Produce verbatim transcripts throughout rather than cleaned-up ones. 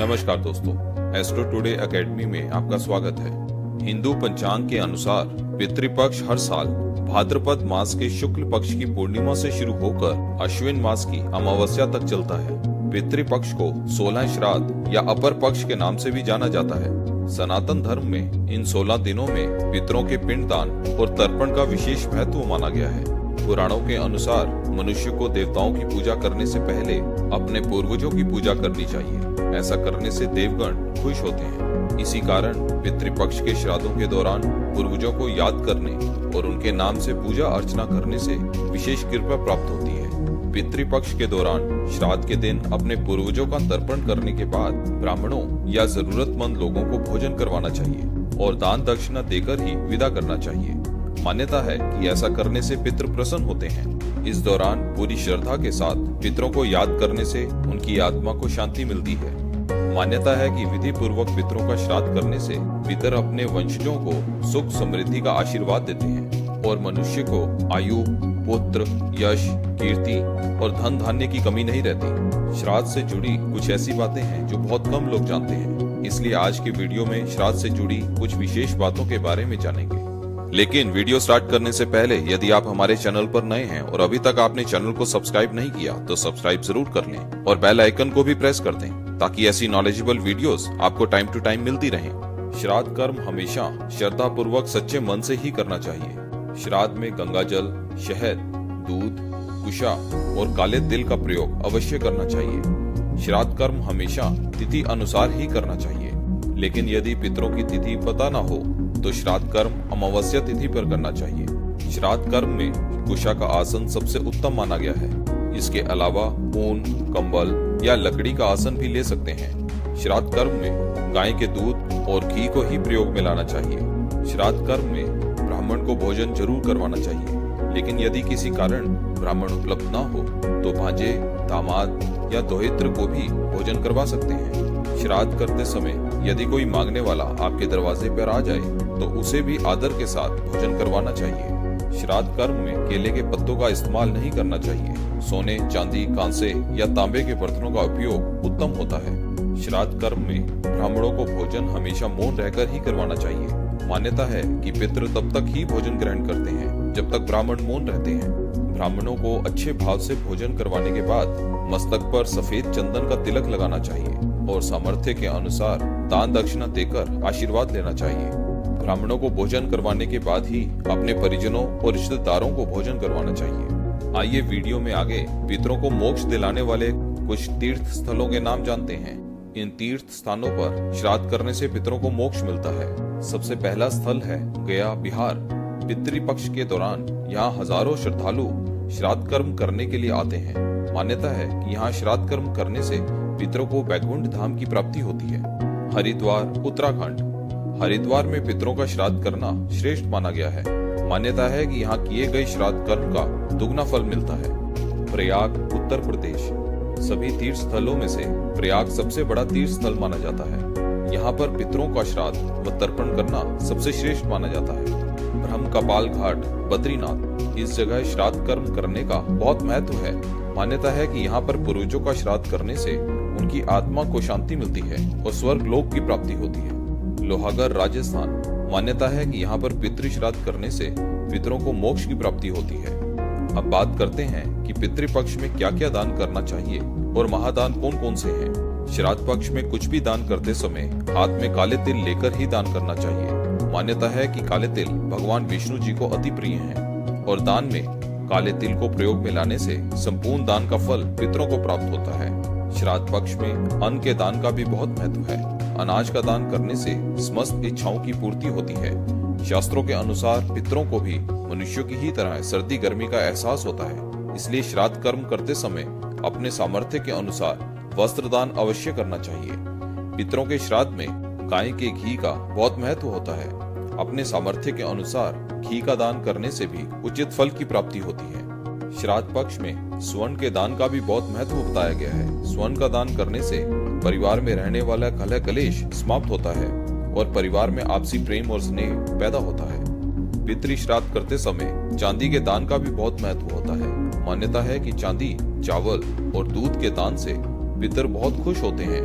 नमस्कार दोस्तों, astro today academy में आपका स्वागत है। हिंदू पंचांग के अनुसार पितृपक्ष हर साल भाद्रपद मास के शुक्ल पक्ष की पूर्णिमा से शुरू होकर अश्विन मास की अमावस्या तक चलता है। पितृपक्ष को सोलह श्राद्ध या अपर पक्ष के नाम से भी जाना जाता है। सनातन धर्म में इन सोलह दिनों में पितरों के पिंडदान और तर्पण का विशेष महत्व माना गया है। पुराणों के अनुसार मनुष्य को देवताओं की पूजा करने से पहले अपने पूर्वजों की पूजा करनी चाहिए। ऐसा करने से देवगण खुश होते हैं। इसी कारण पितृपक्ष के श्राद्धों के दौरान पूर्वजों को याद करने और उनके नाम से पूजा अर्चना करने से विशेष कृपा प्राप्त होती है। पितृपक्ष के दौरान श्राद्ध के दिन अपने पूर्वजों का तर्पण करने के बाद ब्राह्मणों या जरूरतमंद लोगों को भोजन करवाना चाहिए और दान दक्षिणा देकर ही विदा करना चाहिए। मान्यता है कि ऐसा करने से पितृ प्रसन्न होते हैं। इस दौरान पूरी श्रद्धा के साथ पितरों को याद करने से उनकी आत्मा को शांति मिलती है। मान्यता है कि विधि पूर्वक पितरों का श्राद्ध करने से पितर अपने वंशजों को सुख समृद्धि का आशीर्वाद देते हैं और मनुष्य को आयु, पुत्र, यश, कीर्ति और धन धान्य की कमी नहीं रहती। श्राद्ध से जुड़ी कुछ ऐसी बातें हैं जो बहुत कम लोग जानते हैं, इसलिए आज की वीडियो में श्राद्ध से जुड़ी कुछ विशेष बातों के बारे में जानेंगे। लेकिन वीडियो स्टार्ट करने से पहले यदि आप हमारे चैनल पर नए हैं और अभी तक आपने चैनल को सब्सक्राइब नहीं किया तो सब्सक्राइब जरूर कर लें और बेल आइकन को भी प्रेस कर दें ताकि ऐसी नॉलेजेबल वीडियोस आपको टाइम टू टाइम मिलती रहें। श्राद्ध कर्म हमेशा श्रद्धा पूर्वक सच्चे मन से ही करना चाहिए। श्राद्ध में गंगा जल, शहद, दूध, कुशा और काले तिल का प्रयोग अवश्य करना चाहिए। श्राद्ध कर्म हमेशा तिथि अनुसार ही करना चाहिए, लेकिन यदि पितरों की तिथि पता न हो तो श्राद्ध कर्म अमावस्या तिथि पर करना चाहिए। श्राद्ध कर्म में कुशा का आसन सबसे उत्तम माना गया है। इसके अलावा ऊन, कंबल या लकड़ी का आसन भी ले सकते हैं। श्राद्ध कर्म में गाय के दूध और घी को ही प्रयोग में लाना चाहिए। श्राद्ध कर्म में ब्राह्मण को भोजन जरूर करवाना चाहिए, लेकिन यदि किसी कारण ब्राह्मण उपलब्ध न हो तो भांजे, दामाद या दोहित्र को भी भोजन करवा सकते हैं। श्राद्ध करते समय यदि कोई मांगने वाला आपके दरवाजे पर आ जाए तो उसे भी आदर के साथ भोजन करवाना चाहिए। श्राद्ध कर्म में केले के पत्तों का इस्तेमाल नहीं करना चाहिए। सोने, चांदी, कांसे या तांबे के बर्तनों का उपयोग उत्तम होता है। श्राद्ध कर्म में ब्राह्मणों को भोजन हमेशा मौन रहकर ही करवाना चाहिए। मान्यता है कि पितृ तब तक ही भोजन ग्रहण करते हैं जब तक ब्राह्मण मौन रहते हैं। ब्राह्मणों को अच्छे भाव से भोजन करवाने के बाद मस्तक पर सफेद चंदन का तिलक लगाना चाहिए और सामर्थ्य के अनुसार दान दक्षिणा देकर आशीर्वाद लेना चाहिए। ब्राह्मणों को भोजन करवाने के बाद ही अपने परिजनों और रिश्तेदारों को भोजन करवाना चाहिए। आइए वीडियो में आगे पितरों को मोक्ष दिलाने वाले कुछ तीर्थ स्थलों के नाम जानते हैं। इन तीर्थ स्थानों पर श्राद्ध करने से पितरों को मोक्ष मिलता है। सबसे पहला स्थल है गया, बिहार। पितृपक्ष के दौरान यहाँ हजारों श्रद्धालु श्राद्ध कर्म करने के लिए आते हैं। मान्यता है कि यहाँ श्राद्ध कर्म करने से पितरों को वैकुंठ धाम की प्राप्ति होती है। हरिद्वार, उत्तराखंड। हरिद्वार में पितरों का श्राद्ध करना श्रेष्ठ माना गया है। मान्यता है कि यहाँ किए गए श्राद्ध कर्म का दुगना फल मिलता है। प्रयाग, उत्तर प्रदेश। सभी तीर्थ स्थलों में से प्रयाग सबसे बड़ा तीर्थ स्थल माना जाता है। यहाँ पर पितरों का श्राद्ध व तर्पण करना सबसे श्रेष्ठ माना जाता है। ब्रह्म कपाल घाट, बद्रीनाथ। इस जगह श्राद्ध कर्म करने का बहुत महत्व है। मान्यता है कि यहाँ पर पूर्वजों का श्राद्ध करने से उनकी आत्मा को शांति मिलती है और स्वर्ग लोक की प्राप्ति होती है। लोहागढ़, राजस्थान। मान्यता है कि यहाँ पर पितृ श्राद्ध करने से पितरों को मोक्ष की प्राप्ति होती है। अब बात करते हैं कि पितृपक्ष में क्या क्या दान करना चाहिए और महादान कौन कौन से हैं। श्राद्ध पक्ष में कुछ भी दान करते समय हाथ में काले तिल लेकर ही दान करना चाहिए। मान्यता है कि काले तिल भगवान विष्णु जी को अति प्रिय हैं और दान में काले तिल को प्रयोग में लाने से संपूर्ण दान का फल पितरों को प्राप्त होता है। श्राद्ध पक्ष में अन्न के दान का भी बहुत महत्व है। अनाज का दान करने से समस्त इच्छाओं की पूर्ति होती है। शास्त्रों के अनुसार पितरों को भी मनुष्यों की ही तरह सर्दी गर्मी का एहसास होता है, इसलिए श्राद्ध कर्म करते समय अपने सामर्थ्य के अनुसार वस्त्र दान अवश्य करना चाहिए। पितरों के श्राद्ध में गाय के घी का बहुत महत्व होता है। अपने सामर्थ्य के अनुसार घी का दान करने से भी उचित फल की प्राप्ति होती है। श्राद्ध पक्ष में स्वर्ण के दान का भी बहुत महत्व बताया गया है। स्वर्ण का दान करने से परिवार में रहने वाला कलह कलेश समाप्त होता है और परिवार में आपसी प्रेम और स्नेह पैदा होता है। पितृ श्राद्ध करते समय चांदी के दान का भी बहुत महत्व होता है। मान्यता है कि चांदी, चावल और दूध के दान से पितर बहुत खुश होते हैं।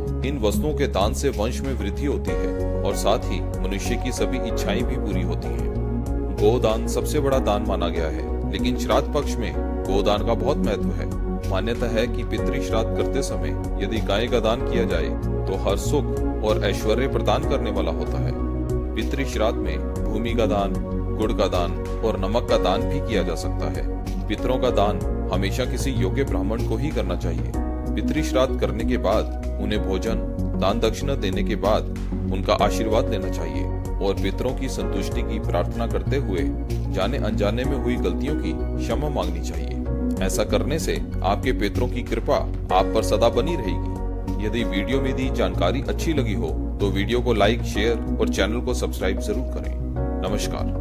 इन वस्तुओं के दान से वंश में वृद्धि होती है और साथ ही मनुष्य की सभी इच्छाएं भी पूरी होती हैं। गोदान सबसे बड़ा दान माना गया है, लेकिन श्राद्ध पक्ष में गोदान का बहुत महत्व है। मान्यता है कि पितृ श्राद्ध करते समय यदि गाय का दान किया जाए तो हर सुख और ऐश्वर्य प्रदान करने वाला होता है। पितृ श्राद्ध में भूमि का दान, गुड़ का दान और नमक का दान भी किया जा सकता है। पितरों का दान हमेशा किसी योग्य ब्राह्मण को ही करना चाहिए। पितृ श्राद्ध करने के बाद उन्हें भोजन, दान दक्षिणा देने के बाद उनका आशीर्वाद लेना चाहिए और पितरों की संतुष्टि की प्रार्थना करते हुए जाने अनजाने में हुई गलतियों की क्षमा मांगनी चाहिए। ऐसा करने से आपके पितरों की कृपा आप पर सदा बनी रहेगी। यदि वीडियो में दी जानकारी अच्छी लगी हो तो वीडियो को लाइक, शेयर और चैनल को सब्सक्राइब जरूर करें। नमस्कार।